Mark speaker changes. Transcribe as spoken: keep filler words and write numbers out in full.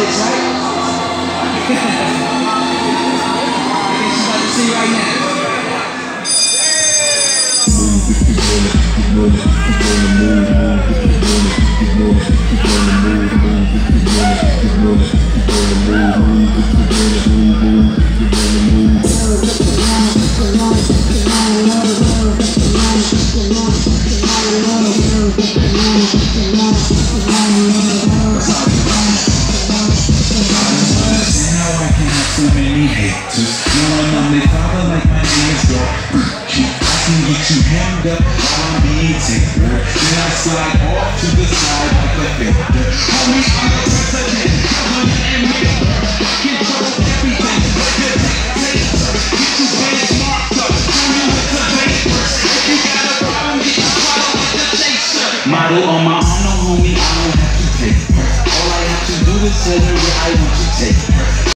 Speaker 1: chicks, right? I guess you about to see right now.
Speaker 2: So many haters, no one on their father like my name is Dog. I can get you hemmed up, I'll be a taker. Then I slide off to the side like a faker. Homie, I'm the president, I'm an maker. Control everything, like a dictator. Get you benchmarked up, show you with the papers. If you got a problem, get you swallowed with the chaser. Model on my arm, no homie, I don't have to pay her. All I have to do is tell her where I want to take her.